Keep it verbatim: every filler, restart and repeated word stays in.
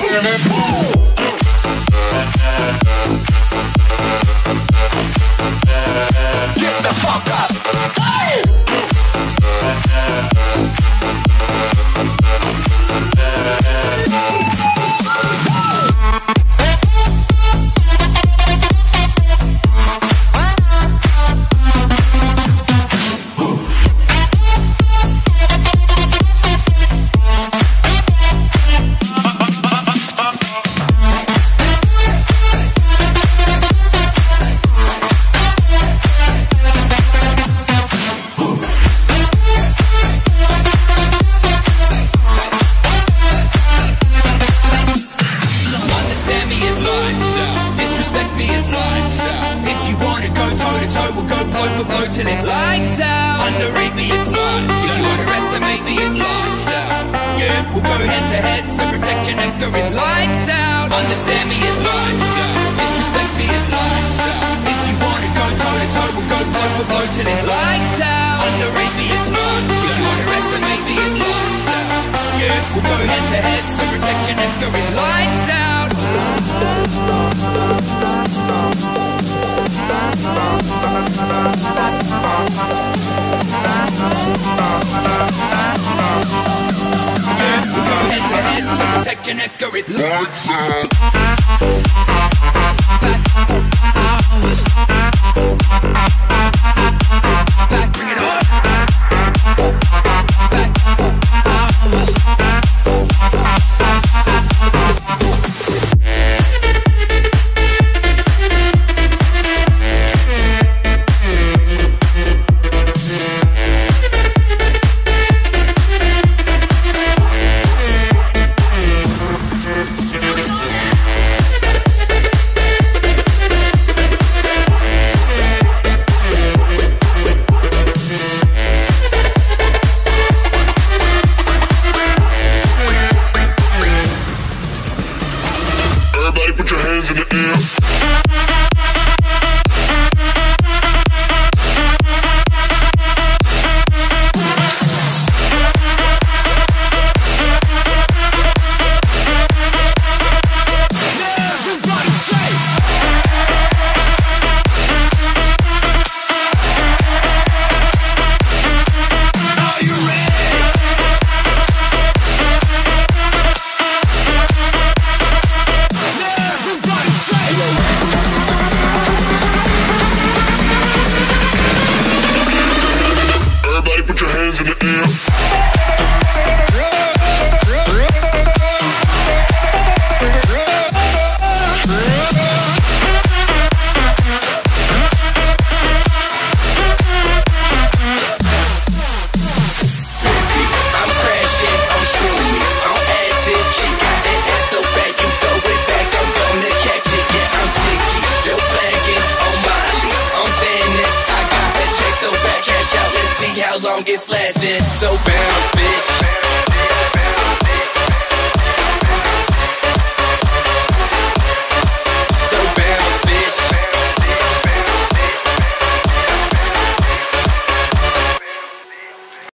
the fuck up. Till it's lights out. Underrate me, it's lights out. If you underestimate me, it's lights out. Yeah, we'll go head to head, so protect your neck or it's lights out. Understand me, it's lights out. Disrespect me, it's lights out. If you wanna go toe to toe, we'll go blow for blow till it's lights out. Underrate me, it's lights out. If you underestimate me, it's lights out. Yeah, we'll go head to head, so protect your neck or it's lights out. Yeah, we'll go head to head, so protect your neck or it's lights out. Back, bring it on. Back, how long it's lasting. So bounce, bitch.